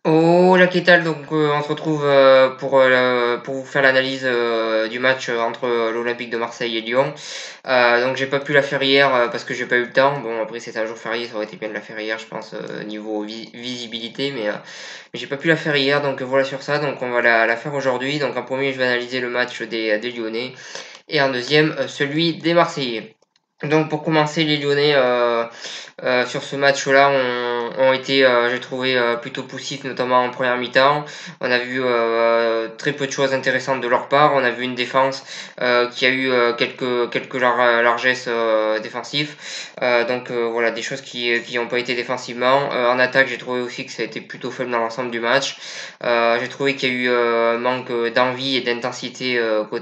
Oh la Kétal, donc on se retrouve pour vous faire l'analyse du match entre l'Olympique de Marseille et Lyon. Donc j'ai pas pu la faire hier parce que j'ai pas eu le temps. Bon après c'est un jour férié, ça aurait été bien de la faire hier je pense niveau visibilité, mais j'ai pas pu la faire hier donc voilà sur ça. Donc on va la faire aujourd'hui. Donc en premier je vais analyser le match des Lyonnais et en deuxième celui des Marseillais. Donc pour commencer, les Lyonnais sur ce match-là ont été, j'ai trouvé, plutôt poussifs, notamment en première mi-temps. On a vu très peu de choses intéressantes de leur part. On a vu une défense qui a eu quelques largesses défensives. Voilà, des choses qui n'ont pas été défensivement. En attaque, j'ai trouvé aussi que ça a été plutôt faible dans l'ensemble du match. J'ai trouvé qu'il y a eu manque d'envie et d'intensité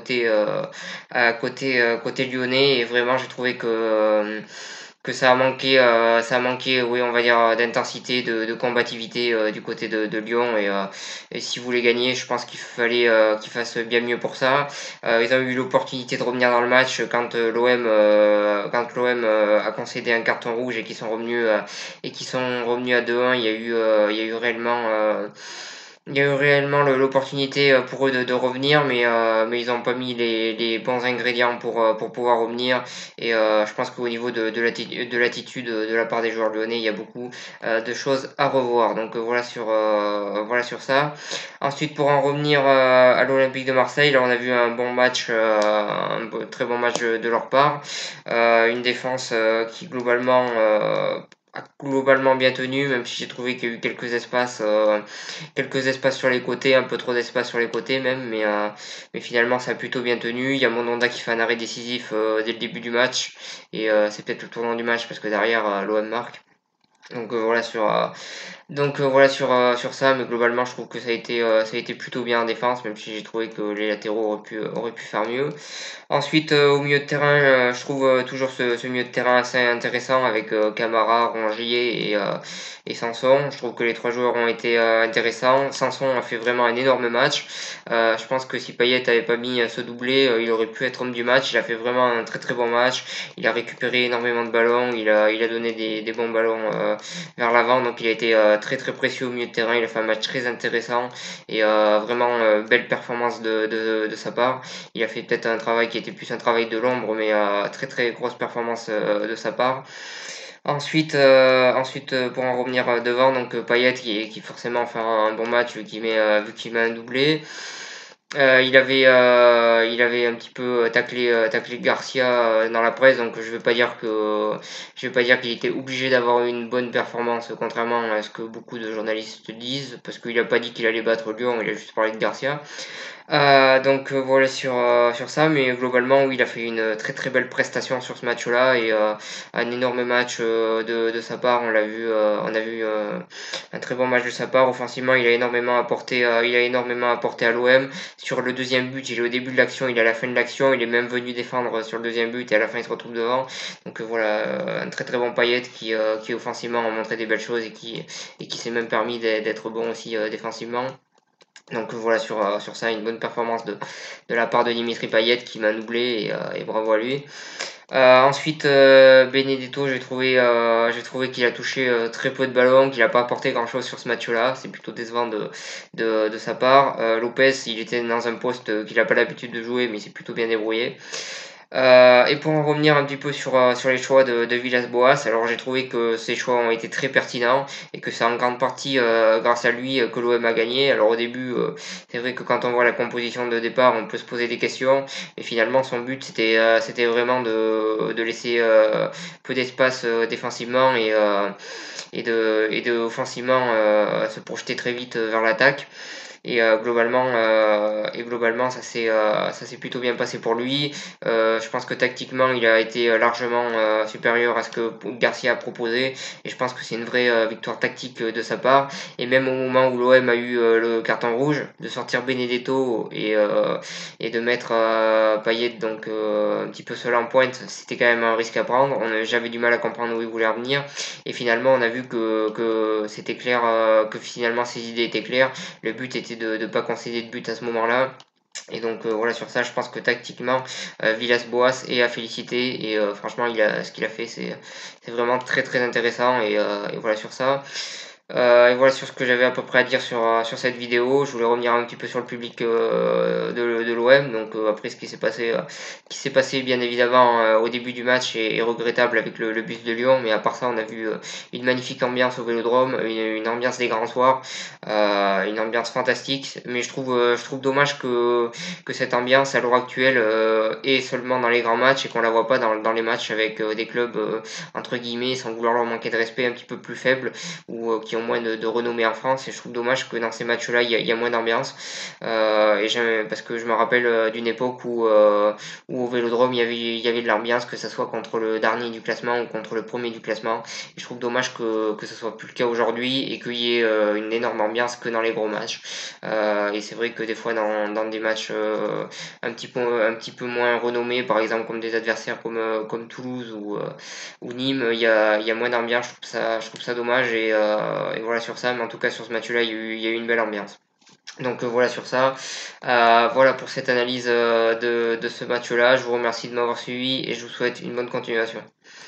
côté lyonnais, et vraiment j'ai trouvé que ça a manqué, oui, on va dire, d'intensité, de combativité du côté de Lyon. Et si vous voulez gagner, je pense qu'il fallait qu'ils fassent bien mieux pour ça. Ils ont eu l'opportunité de revenir dans le match quand l'OM a concédé un carton rouge et qu'ils sont revenus à 2-1. Il y a eu réellement l'opportunité pour eux de revenir, mais ils n'ont pas mis les bons ingrédients pour pouvoir revenir. Et je pense qu'au niveau de l'attitude de la part des joueurs lyonnais, il y a beaucoup de choses à revoir. Donc voilà sur ça. Ensuite, pour en revenir à l'Olympique de Marseille, là on a vu un bon match, très bon match de leur part. Une défense qui a globalement bien tenu, même si j'ai trouvé qu'il y a eu quelques espaces sur les côtés, un peu trop d'espace sur les côtés même, mais finalement ça a plutôt bien tenu. Il y a Mandanda qui fait un arrêt décisif dès le début du match, et c'est peut-être le tournant du match parce que derrière l'OM marque. Donc sur ça, mais globalement je trouve que ça a été plutôt bien en défense, même si j'ai trouvé que les latéraux auraient pu faire mieux. Ensuite, au milieu de terrain, je trouve toujours ce milieu de terrain assez intéressant avec Camara, Rongier et Sanson. Je trouve que les trois joueurs ont été intéressants. Sanson a fait vraiment un énorme match. Je pense que si Payet avait pas mis ce doublé, il aurait pu être homme du match. Il a fait vraiment un très très bon match. Il a récupéré énormément de ballons. Il a donné des bons ballons vers l'avant. Donc il a été très très précieux au milieu de terrain. Il a fait un match très intéressant et vraiment belle performance de sa part. Il a fait peut-être un travail qui était plus un travail de l'ombre, mais très très grosse performance de sa part. Ensuite pour en revenir devant, donc Payet qui forcément fait un bon match vu qu'il met un doublé. Il avait un petit peu taclé Garcia dans la presse, donc je vais pas dire qu'il était obligé d'avoir une bonne performance, contrairement à ce que beaucoup de journalistes disent, parce qu'il a pas dit qu'il allait battre Lyon, il a juste parlé de Garcia. Voilà sur ça, mais globalement oui, il a fait une très très belle prestation sur ce match-là, et un énorme match de sa part. On a vu un très bon match de sa part. Offensivement, il a énormément apporté à l'OM. Sur le deuxième but, il est au début de l'action, il est à la fin de l'action, il est même venu défendre sur le deuxième but et à la fin il se retrouve devant. Donc voilà, un très très bon Payet qui offensivement a montré des belles choses et qui s'est même permis d'être bon aussi défensivement. Donc voilà sur ça, une bonne performance de la part de Dimitri Payet qui m'a doublé, et bravo à lui. Ensuite, Benedetto, j'ai trouvé qu'il a touché très peu de ballons, qu'il n'a pas apporté grand-chose sur ce match-là. C'est plutôt décevant de sa part. Lopez, il était dans un poste qu'il n'a pas l'habitude de jouer, mais il s'est plutôt bien débrouillé. Et pour en revenir un petit peu sur les choix de Villas-Boas, alors j'ai trouvé que ces choix ont été très pertinents et que c'est en grande partie grâce à lui que l'OM a gagné. Alors au début, c'est vrai que quand on voit la composition de départ, on peut se poser des questions, mais finalement son but c'était vraiment de laisser peu d'espace défensivement et de offensivement se projeter très vite vers l'attaque. Et globalement ça s'est plutôt bien passé pour lui. Je pense que tactiquement, il a été largement supérieur à ce que Garcia a proposé, et je pense que c'est une vraie victoire tactique de sa part. Et même au moment où l'OM a eu le carton rouge, de sortir Benedetto et de mettre Payet donc un petit peu seul en pointe, c'était quand même un risque à prendre. J'avais du mal à comprendre où il voulait en venir, et finalement on a vu que c'était clair, que finalement ses idées étaient claires. Le but était de ne pas concéder de but à ce moment-là. Et donc voilà sur ça, je pense que tactiquement, Villas-Boas est à féliciter, et franchement ce qu'il a fait c'est vraiment très très intéressant, et voilà sur ça. Et voilà sur ce que j'avais à peu près à dire sur cette vidéo. Je voulais revenir un petit peu sur le public de l'OM. Donc après qui s'est passé bien évidemment au début du match est regrettable avec le bus de Lyon. Mais à part ça, on a vu une magnifique ambiance au Vélodrome, une ambiance des grands soirs, une ambiance fantastique. Mais je trouve dommage que cette ambiance à l'heure actuelle est seulement dans les grands matchs et qu'on la voit pas dans les matchs avec des clubs entre guillemets, sans vouloir leur manquer de respect, un petit peu plus faibles ou qui ont moins de renommée en France. Et je trouve dommage que dans ces matchs-là, il y a moins d'ambiance. Parce que je me rappelle d'une époque où au Vélodrome, il y avait de l'ambiance, que ce soit contre le dernier du classement ou contre le premier du classement. Et je trouve dommage que ce soit plus le cas aujourd'hui et qu'il y ait une énorme ambiance que dans les gros matchs. Et c'est vrai que des fois, dans des matchs un petit peu moins renommés, par exemple comme des adversaires comme Toulouse ou Nîmes, il y a moins d'ambiance. Je trouve ça dommage. Et voilà sur ça. Mais en tout cas, sur ce match-là, il y a eu une belle ambiance. Donc voilà sur ça. Voilà pour cette analyse de ce match-là. Je vous remercie de m'avoir suivi et je vous souhaite une bonne continuation.